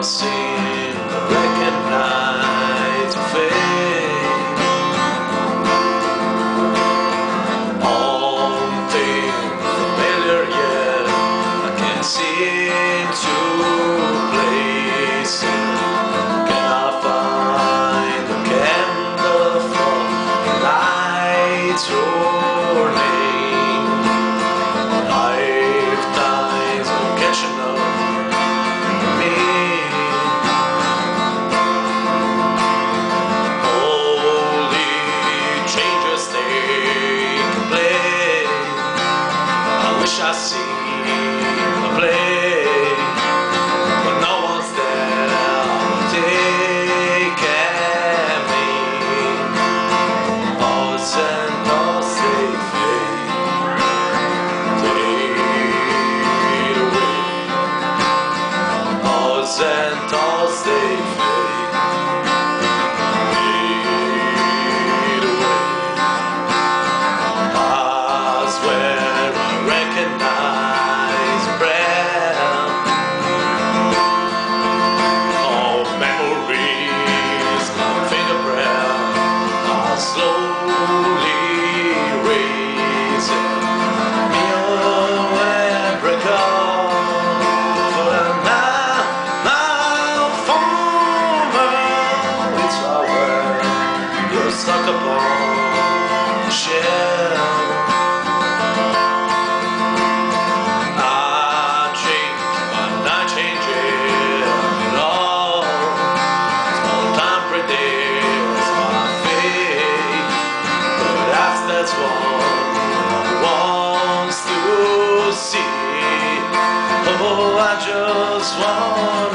seem to recognize your face. All things familiar, yet I can't seem to place it. Can I find a candle for light your name? Lifetimes of catching up. I see the play, but no one's there to take at me. Odds and odds they fade away. Odds and odds they fade away. I swear recognize breath of memories, my fingerprint are slowly raising me away and break off for now former. It's our you're stuck upon the shelf. That's what one wants to see. Oh, I just want